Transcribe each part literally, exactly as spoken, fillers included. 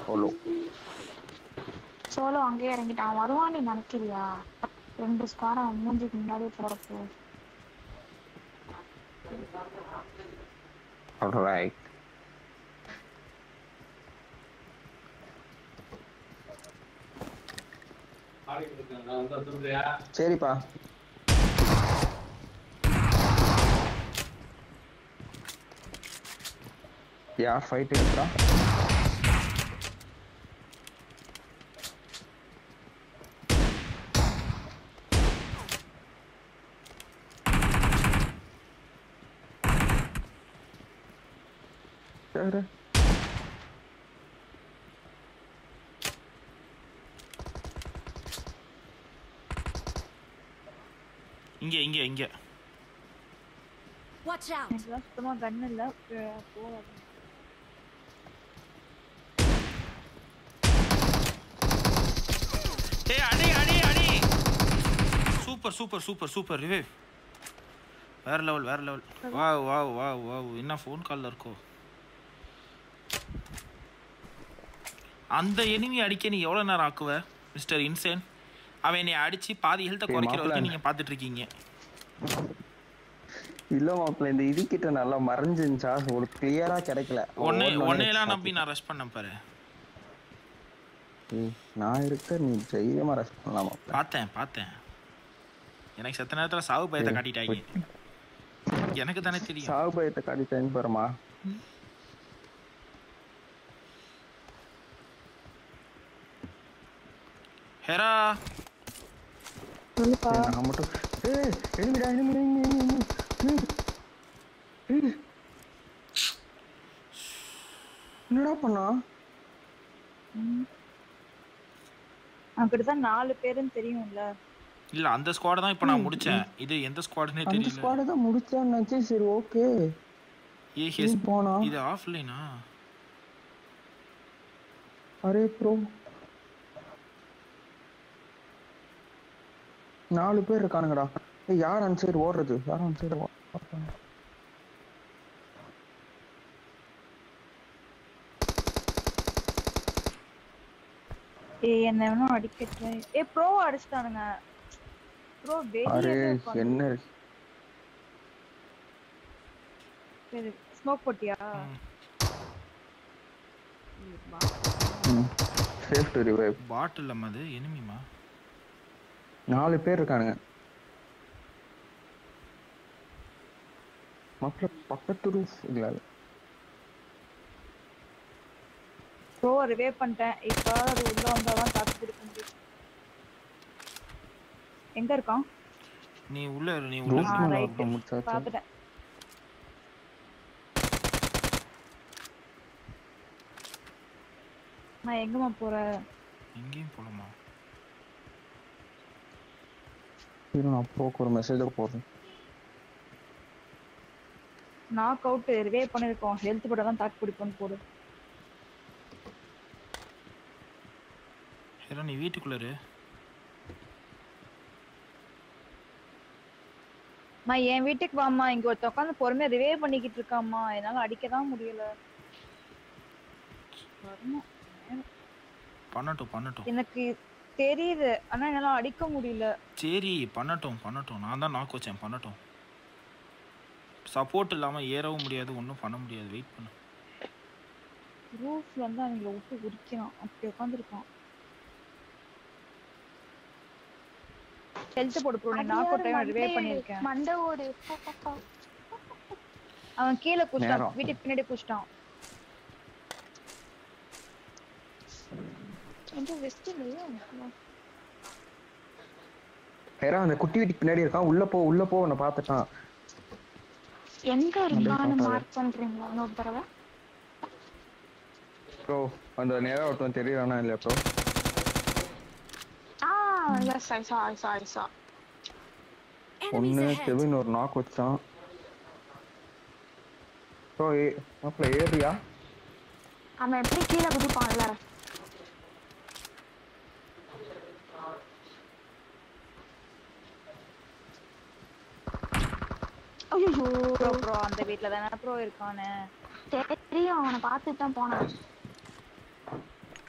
Solo solo அங்கேயே இறங்கிட்டான். வருவான்னு நினைக்கிறியா? ரெண்டு ஸ்குவாட மூஞ்சிக்கு முன்னாடியே போறப்போ. alright சரிப்பா. யார் ஃபைட் எடுக்கிறா? சரி இங்க இங்க இங்க வாட்ச் அவுட். எனக்கு சுத்தமா கன் இல்ல. போவாது. ஏய் அடி அடி அடி. Super super super super revive. வேற லெவல் வேற level. Wow wow wow wow. என்ன ஃபோன் கால்ல இருக்கோ? அந்த எனிமி அடிக்க நீ எவ்வளவு நேரம் ஆக்குவ மிஸ்டர் இன்சேன்? அவன் நீ அடிச்சு பாதி ஹெல்த்தை குறைக்கிற வரைக்கும் நீங்க பாத்துட்டு இருக்கீங்க. இல்ல மாப்ள இந்த இது கிட்ட நல்லா மறைஞ்சிருந்துச்சா ஒரு கிளியரா கிடைக்கல. ஒன்னே ஒன்னேலாம் நம்பி நான் ரஷ் பண்ணேன் பாரு. நான் இருக்க நீ தைரியமா ரஷ் பண்ணலாமா? பார்த்தேன் பார்த்தேன். எனக்கு செத்த நேரத்துல சாவு பயத்தை காட்டிட்டாங்க. எனக்கு தானே தெரியும். சாவு பயத்தை காட்டிட்டேன்னு பாருமா. ஹெரா நான் மட்டும் ஏய் எனிமிடா எனிமிடா எனிமி. என்னடா பண்ணா? அப்படிதான் நாலு பேரும் தெரியும்ல. இல்ல அந்த ஸ்குவாட் தான் இப்ப நான் முடிச்சேன். இது எந்த ஸ்குவாட்னே தெரியல. அந்த ஸ்குவாட் தான் முடிச்சேன்னாச்சு. சரி ஓகே. ஏ ஹெஸ் போனா இது ஆஃப்லைனா? அரே ப்ரோ நாலு பேர் இருக்கானுங்கடா. ஏய் யார் அந்த சைடு ஓடுறது? யார் அந்த சைடு ஓடுறாங்க? ஏய் என்ன வேணா அடிக்கட்டேன். ஏய் ப்ரோ அடிச்சிட்டானுங்க. ப்ரோ அரே வெளியே என்ன சரி ஸ்மோக் போட்டியா? Safe to revive. பாட் இல்லம்மா அது எனிமிமா. நாலு பேர் இருக்கானுங்க. மக்கள் பக்கத்து ரூஃப் இல்ல. ப்ரோ ரிவைவ் பண்ணிட்டேன். இப்போ அது உள்ள வந்தா தான் தாக்கு பிடிக்க முடியும். எங்க இருக்கான்? நீ உள்ள நீ உள்ள பாத்துட்டேன். நான் எங்கமா போற? எங்கேயும் போலாமா? நான் போக்கு ஒரு மெசேஜ் போடுறேன். நாக் அவுட் ரிவைவ் பண்ணிருக்கோம். ஹெல்த் போட தான் தாக்கு பிடிப்போன்னு போடு. ஹெரா நீ வீட்டுக்குள்ள இரு. மா என் வீட்டுக்கு வாமா. இங்க ஒருத்த உட்காந்து பொறுமையா ரிவைவ் பண்ணிக்கிட்டு இருக்காமா. என்னால அடிக்கதான் முடியல. பண்ணட்டும் பண்ணட்டும். எனக்கு தெரியுது ஆனா என்னால அடிக்க முடியல. சரி பண்ணட்டும் பண்ணட்டும். நான் தான் நாக் வச்சேன். பண்ணட்டும். சப்போர்ட் இல்லாம ஏறவும் முடியாது, ஒன்றும் பண்ண முடியாது. வெயிட் பண்ணு. ரூஃப்ல வந்து அவங்கள விட்டு குடிக்கிறான். அப்படி உட்காந்துருக்கான். ஹெல்த் போடு ப்ரோ. நான் நாக் அவுட் டைம் ரிவைவ் பண்ணிருக்கேன். மண்டை ஓடு. அவன் கீழே குச்சிட்டான். வீட்டுக்கு பின்னாடி குச்சிட்டான். எங்க வெஸ்ட் இல்லையா? ஹெரா அந்த குட்டி வீட்டுக்கு பின்னாடி இருக்கான். உள்ள போ உள்ள போ. நான் பார்த்துட்டான். எங்க இருக்கான்னு மார்க் பண்றீங்களா இன்னொரு தடவை? ப்ரோ அந்த நேரா ஒருத்தன் தெரியறானா இல்லையா ப்ரோ? ஆ எஸ் ஐ சா ஐ சா ஐ சா. ஒன்னு கெவின் ஒரு நாக் வச்சான். ப்ரோ ஏ மாப்ள ஏரியா. அவன் எப்படி கீழே குதிப்பான்ல. ஐயோ ப்ரோ ப்ரோ அந்த வீட்ல தான ப்ரோ இருக்கானே. தெரியும். அவனை பார்த்துட்டு தான் போனான்.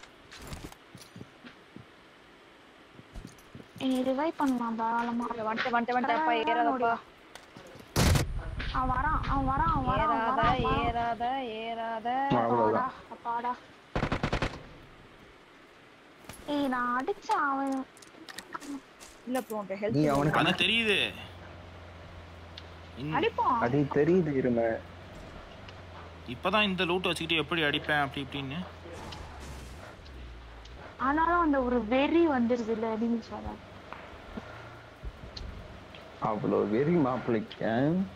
நீ ரிவைவ் பண்ணலாம் தாராளமா. வந்துட்டு வந்துட்டு வந்துட்டப்பா ஏறாதப்பா. அவன் வரான் அவன் வரான் அவன் வரான் ஏறாத வரான் ஏறாத ஏறாத. அப்பாடா அப்பாடா. ஏய் நான் அடிச்ச அவன் இல்ல ப்ரோ ஹெல்த் நீ அவனுக்கு அது தெரியுது. அடிப்போம். அது தெரியுது இருங்க. இப்பதான் இந்த லூட் வச்சுக்கிட்டு எப்படி அடிப்பேன் அப்படி இப்படின்னு. ஆனாலும் அந்த ஒரு வெறி வந்துருது இல்ல நீங்க சொல்ல. அவ்வளோ வெறி மாப்பிளைக்க.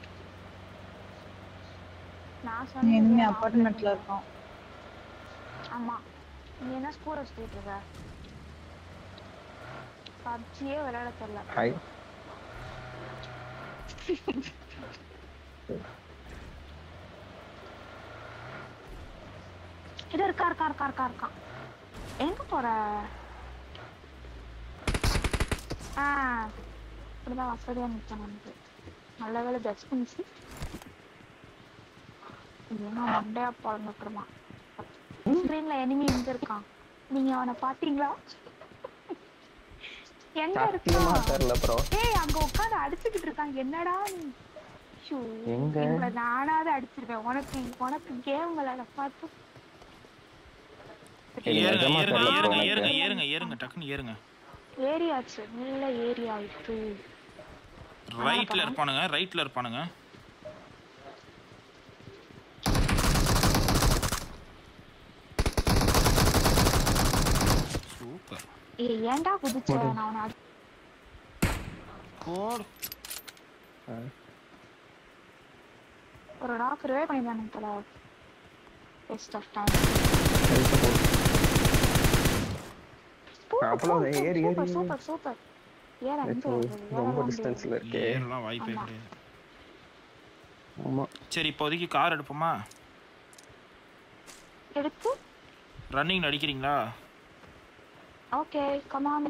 நான் சொன்னேன் இனிமே அபார்ட்மெண்ட்ல இருக்கோம். ஆமா நீ என்ன ஸ்கூர் வச்சுட்டு இருக்க? பப்ஜியே விளையாட தெரியல. ஹாய். இது இருக்கா இருக்கா இருக்கா இருக்கா இருக்கா. எங்க போற? ஆ இப்படிதான் வசதியா நிற்கும் நமக்கு. நல்ல வேலை ஜட்ஜ் பண்ணிச்சு. இல்லைன்னா மண்டையா பழந்துட்டுருமா. ஸ்கிரீன்ல எனிமி எங்க இருக்கான்? நீங்க அவனை பாத்தீங்களா? எங்க இருக்கான்? ஏய் அங்க உட்காந்து அடிச்சுக்கிட்டு இருக்கான். என்னடா நீ? எங்களை நானாவது அடிச்சிருவேன். உனக்கு உனக்கு கேம் விளையாட பார்த்து. ஏறுங்க ஏறுங்க ஏறுங்க ஏறுங்க ஏறுங்க ஏறுங்க டக்குன்னு ஏறுங்க. ஏரியாச்சு நல்ல ஏரியா இருக்கு. ரைட்ல இருப்பானுங்க ரைட்ல இருப்பானுங்க. சூப்பர். ஏய் ஏன்டா குதிச்ச? நான் அவனை போடு. ஒரு டாக் ரிவைவ் பண்ணிட்டானுங்க போல. Waste of time. Super super super. ஏற ரொம்ப டிஸ்டன்ஸ்ல இருக்கே. ஏறலாம் வாய்ப்பே கிடையாது. ஆமா சரி இப்போதைக்கு கார் எடுப்போமா? எடுத்து ரன்னிங் அடிக்கிறீங்களா? Okay come on.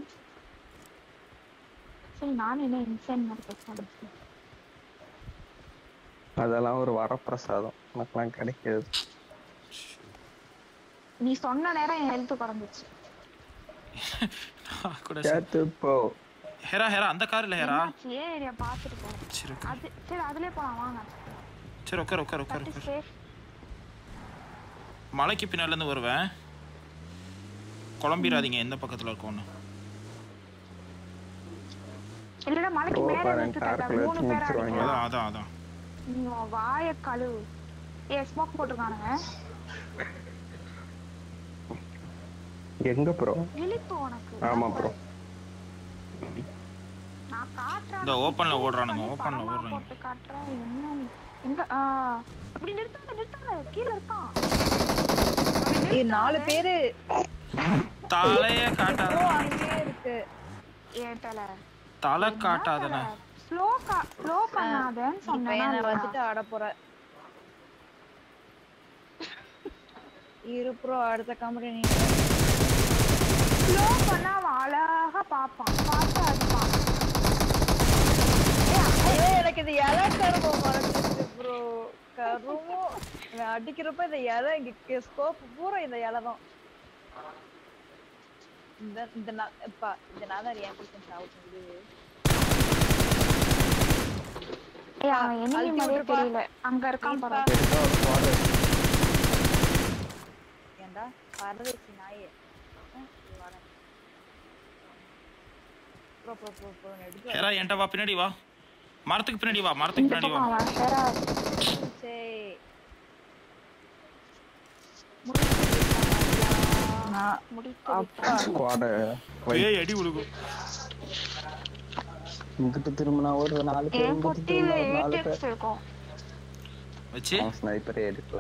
சரி நான் என்ன இன்சென்ட் மாதிரி பேசுறேன். அதெல்லாம் ஒரு வரப்பிரசாதம் எனக்குலாம் கிடைக்காது. நீ சொன்ன நேரம் என் ஹெல்த் குறைஞ்சிச்சு. கூட சேத்து போ. ஹெரா ஹெரா அந்த கார் இல்ல ஹெரா. ஏ ஏரியா பாத்துட்டு போ. சரி அது சரி அதுலயே போலாம் வாங்க. சரி உட்கார் உட்கார் உட்கார் உட்கார். மலைக்கு பின்னால இருந்து வருவேன். குழம்பிராதீங்க எந்த பக்கத்துல இருக்கோன்னு. இல்லடா மலைக்கு மேல நிறுத்திட்டாங்க. மூணு பேர் அடிங்க. அதான் அதான் அதான். நீ வாய கழுவு. ஏ ஸ்மோக் போட்டுருக்கானுங்க. எங்க ப்ரோ? இழிப்பு உனக்கு. ஆமா ப்ரோ. நான் காட்றேன். இந்த ஓபன்ல ஓடுறானுங்க ஓபன்ல ஓடுறாங்க. போட்டு காட்றேன். என்ன எங்க ஆ அப்படி நிறுத்தாத நிறுத்தாத கீழ இருக்கான். ஏய் நாலு பேரு தலைய காட்டாத. அங்கே இருக்கு. ஏன் தல? தலை காட்டாதன. ஸ்லோ கா ஸ்லோ பண்ணாதேன்னு சொன்னேன். நான் வந்துட்டு ஆட போறேன். இரு ப்ரோ அடுத்த காமெடி நீ. ஸ்லோ பண்ணா அழகா பாப்பான். பாத்து அடிப்பான். ஏய் எனக்கு இது இலை கரும மறந்துச்சு ப்ரோ. கருமோ நான் அடிக்கிறப்ப இந்த இலை இங்க ஸ்கோப் பூரா இந்த இலை தான். இந்த இந்த அப்பா இந்த நாதாரி ஏன் பீசன்ஸ் அவுட் இது. ஏய் அவன் எனிமி மாதிரி தெரியல. அங்க இருக்கான் பாரு. ஏண்டா பரதேசி நாயே. ப்ரோ ப்ரோ ப்ரோ ப்ரோ எடுத்து ஹெரா என்கிட்ட வா பின்னாடி வா. மரத்துக்கு பின்னாடி வா மரத்துக்கு பின்னாடி வா. சே முடித்து ஸ்குவாட் ஏய் அடி உடுகு. இங்கிட்டு திரும்பினா ஒரு நாலு பேர் இங்கிட்டு திரும்பினா ஒரு நாலு பேர் இருக்கும். வச்சி ஸ்னைப்பரே எடுக்கல.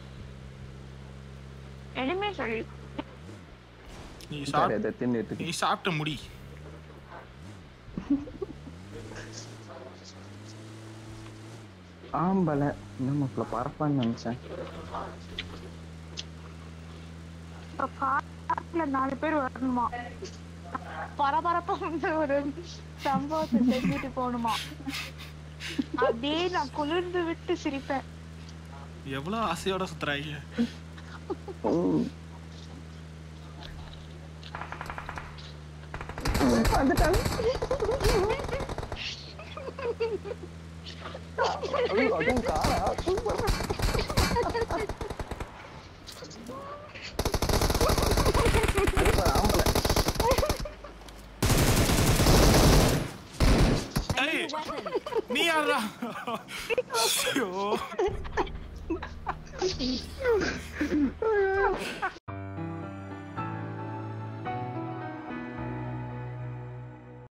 எனிமே சொல்லி நீ சாப்பிட்ட அதை தின்னுட்டு நீ சாப்பிட்ட முடி. ஆம்பல நம்ம பரப்பான்னு நினைச்சேன். காட்டுல நாலு பேர் வரணுமா? பரபரப்பா வந்து ஒரு சம்பவத்தை செஞ்சுட்டு போகணுமா? அதே நான் குளிர்ந்து விட்டு சிரிப்பேன். எவ்வளவு ஆசையோட சுத்துறாங்க. வந்துட்டான். ஐயோ, அதுவும் காரா? சூப்பர். அது பாரு, ஆம்பளை. ஏய், நீ யாரா? ஐயோ.